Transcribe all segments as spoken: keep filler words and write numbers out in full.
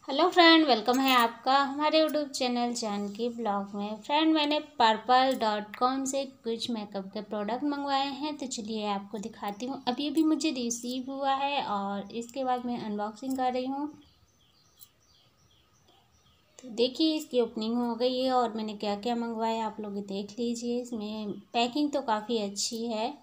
Hello friend, welcome है आपका हमारे यूट्यूब चैनल जानकी ब्लॉग में। फ्रेंड, मैंने पर्पल डॉट कॉम से कुछ मेकअप के प्रोडक्ट मंगवाए हैं, तो चलिए आपको दिखाती हूँ। अभी अभी मुझे रिसीव हुआ है और इसके बाद मैं अनबॉक्सिंग कर रही हूँ। तो देखिए, इसकी ओपनिंग हो गई है और मैंने क्या क्या मंगवाया आप लोग देख लीजिए। इसमें पैकिंग तो काफ़ी अच्छी है।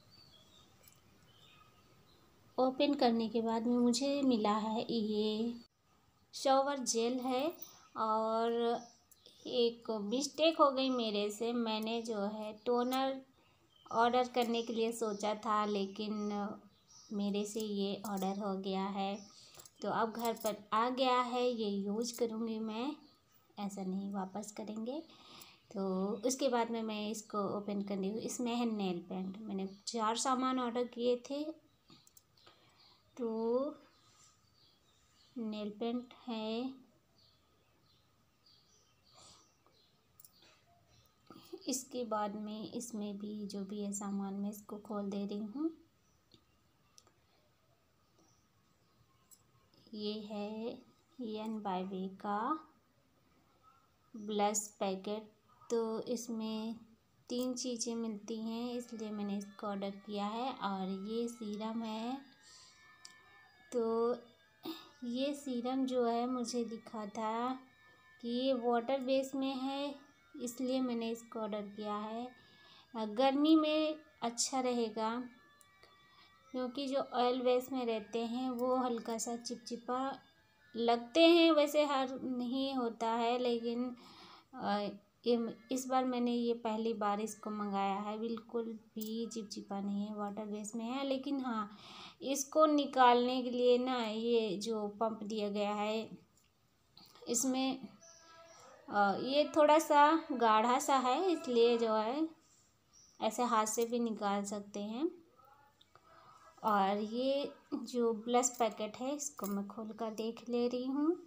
ओपन करने के बाद में मुझे मिला है ये शॉवर जेल है। और एक मिस्टेक हो गई मेरे से, मैंने जो है टोनर ऑर्डर करने के लिए सोचा था, लेकिन मेरे से ये ऑर्डर हो गया है। तो अब घर पर आ गया है, ये यूज करूँगी मैं, ऐसा नहीं वापस करेंगे। तो उसके बाद में मैं इसको ओपन करनी हूँ। इसमें है नेल पेंट। मैंने चार सामान ऑर्डर किए थे, तो नेल पेंट है, इसके बाद में इसमें भी जो भी है सामान मैं इसको खोल दे रही हूँ। ये है एन बाय वे का ब्लश पैकेट। तो इसमें तीन चीज़ें मिलती हैं, इसलिए मैंने इसको ऑर्डर किया है। और ये सीरम है। तो ये सीरम जो है मुझे दिखा था कि ये वाटर बेस में है, इसलिए मैंने इसको ऑर्डर किया है। गर्मी में अच्छा रहेगा, क्योंकि जो ऑयल बेस में रहते हैं वो हल्का सा चिपचिपा लगते हैं। वैसे हर नहीं होता है, लेकिन ये इस बार मैंने ये पहली बार इसको मंगाया है, बिल्कुल भी चिपचिपा नहीं है, वाटर बेस में है। लेकिन हाँ, इसको निकालने के लिए ना ये जो पंप दिया गया है, इसमें ये थोड़ा सा गाढ़ा सा है, इसलिए जो है ऐसे हाथ से भी निकाल सकते हैं। और ये जो ब्लश पैकेट है, इसको मैं खोल कर देख ले रही हूँ।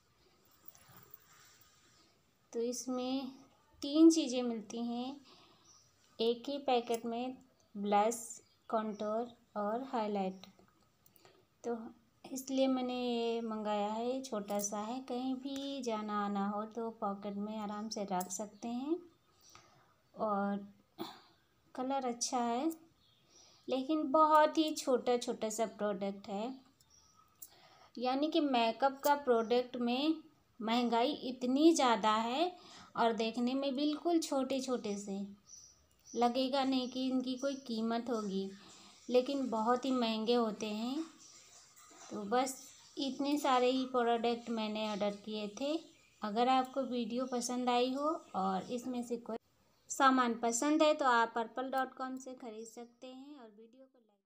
तो इसमें तीन चीज़ें मिलती हैं एक ही पैकेट में, ब्लश, कंटूर और हाइलाइट। तो इसलिए मैंने ये मंगाया है, छोटा सा है, कहीं भी जाना आना हो तो पॉकेट में आराम से रख सकते हैं। और कलर अच्छा है, लेकिन बहुत ही छोटा छोटा सा प्रोडक्ट है। यानी कि मेकअप का प्रोडक्ट में महंगाई इतनी ज़्यादा है और देखने में बिल्कुल छोटे छोटे से लगेगा नहीं कि इनकी कोई कीमत होगी, लेकिन बहुत ही महंगे होते हैं। तो बस इतने सारे ही प्रोडक्ट मैंने ऑर्डर किए थे। अगर आपको वीडियो पसंद आई हो और इसमें से कोई सामान पसंद है तो आप पर्पल डॉट कॉम से ख़रीद सकते हैं और वीडियो को